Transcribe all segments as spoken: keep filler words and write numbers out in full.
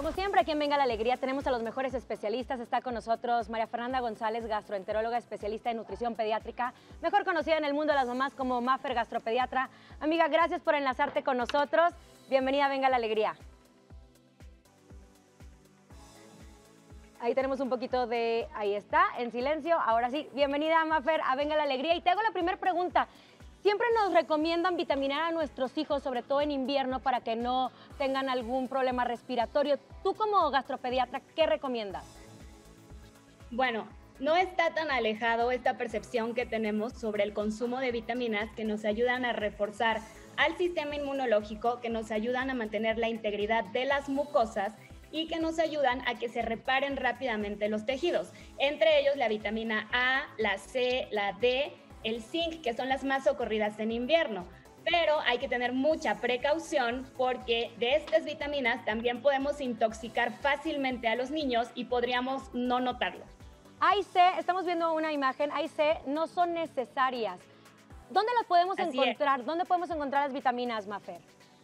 Como siempre, aquí en Venga la Alegría tenemos a los mejores especialistas. Está con nosotros María Fernanda González, gastroenteróloga especialista en nutrición pediátrica, mejor conocida en el mundo de las mamás como Mafer Gastropediatra. Amiga, gracias por enlazarte con nosotros. Bienvenida a Venga la Alegría. Ahí tenemos un poquito de... Ahí está, en silencio. Ahora sí, bienvenida, Mafer, a Venga la Alegría. Y te hago la primera pregunta. Siempre nos recomiendan vitaminar a nuestros hijos, sobre todo en invierno, para que no tengan algún problema respiratorio. Tú como gastropediatra, ¿qué recomiendas? Bueno, no está tan alejado esta percepción que tenemos sobre el consumo de vitaminas que nos ayudan a reforzar al sistema inmunológico, que nos ayudan a mantener la integridad de las mucosas y que nos ayudan a que se reparen rápidamente los tejidos. Entre ellos la vitamina A, la C, la D, el zinc, que son las más socorridas en invierno. Pero hay que tener mucha precaución porque de estas vitaminas también podemos intoxicar fácilmente a los niños y podríamos no notarlo. A y C, estamos viendo una imagen, A y C no son necesarias. ¿Dónde las podemos Así encontrar? Es. ¿Dónde podemos encontrar las vitaminas, Mafer?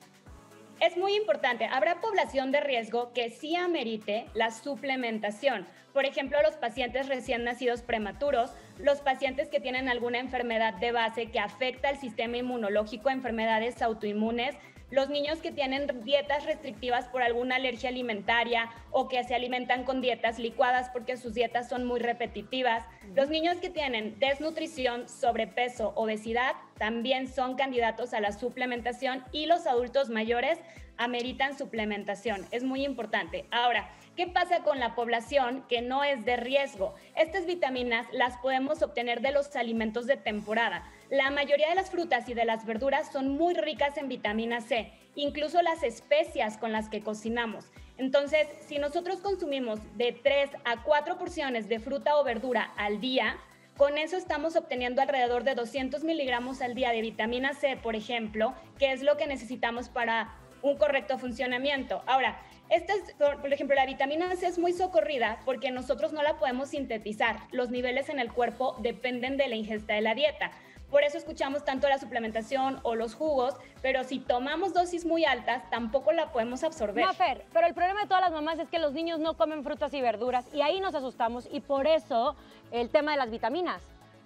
Es muy importante. Habrá población de riesgo que sí amerite la suplementación. Por ejemplo, los pacientes recién nacidos prematuros, los pacientes que tienen alguna enfermedad de base que afecta al sistema inmunológico, enfermedades autoinmunes, los niños que tienen dietas restrictivas por alguna alergia alimentaria o que se alimentan con dietas licuadas porque sus dietas son muy repetitivas, los niños que tienen desnutrición, sobrepeso, obesidad, también son candidatos a la suplementación y los adultos mayores ameritan suplementación. Es muy importante. Ahora, ¿qué pasa con la población que no es de riesgo? Estas vitaminas las podemos obtener de los alimentos de temporada. La mayoría de las frutas y de las verduras son muy ricas en vitamina C, incluso las especias con las que cocinamos. Entonces, si nosotros consumimos de tres a cuatro porciones de fruta o verdura al día, con eso estamos obteniendo alrededor de doscientos miligramos al día de vitamina C, por ejemplo, que es lo que necesitamos para un correcto funcionamiento. Ahora, esta es, por ejemplo, la vitamina C es muy socorrida porque nosotros no la podemos sintetizar. Los niveles en el cuerpo dependen de la ingesta de la dieta. Por eso escuchamos tanto la suplementación o los jugos, pero si tomamos dosis muy altas, tampoco la podemos absorber. Mafer, pero el problema de todas las mamás es que los niños no comen frutas y verduras y ahí nos asustamos y por eso el tema de las vitaminas.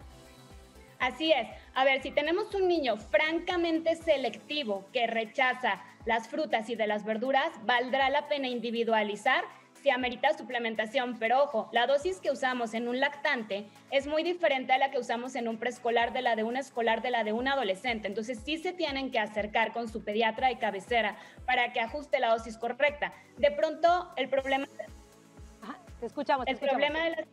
Así es. A ver, si tenemos un niño francamente selectivo que rechaza las frutas y de las verduras, valdrá la pena individualizar si amerita suplementación, pero ojo, la dosis que usamos en un lactante es muy diferente a la que usamos en un preescolar, de la de un escolar, de la de un adolescente. Entonces sí se tienen que acercar con su pediatra de cabecera para que ajuste la dosis correcta. De pronto, el problema... Ajá, te escuchamos, te el escuchamos. problema de las...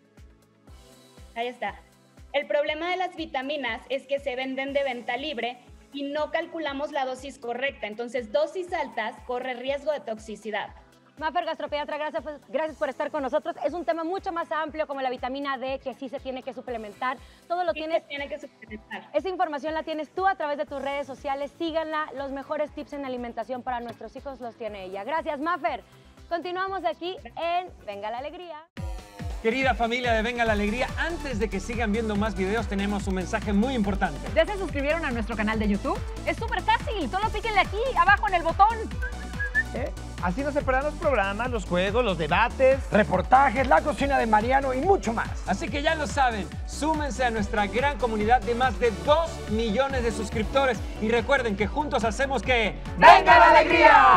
Ahí está. El problema de las vitaminas es que se venden de venta libre y no calculamos la dosis correcta. Entonces, dosis altas corre riesgo de toxicidad. Mafer Gastropediatra, gracias, gracias por estar con nosotros. Es un tema mucho más amplio como la vitamina D, que sí se tiene que suplementar. Todo lo sí tienes. Se tiene que suplementar. Esa información la tienes tú a través de tus redes sociales. Síganla. Los mejores tips en alimentación para nuestros hijos los tiene ella. Gracias, Mafer. Continuamos aquí en Venga la Alegría. Querida familia de Venga la Alegría, antes de que sigan viendo más videos, tenemos un mensaje muy importante. ¿Ya se suscribieron a nuestro canal de YouTube? Es súper fácil, solo píquenle aquí, abajo en el botón. ¿Eh? Así no se perderán los programas, los juegos, los debates, reportajes, la cocina de Mariano y mucho más. Así que ya lo saben, súmense a nuestra gran comunidad de más de dos millones de suscriptores y recuerden que juntos hacemos que... ¡Venga la Alegría!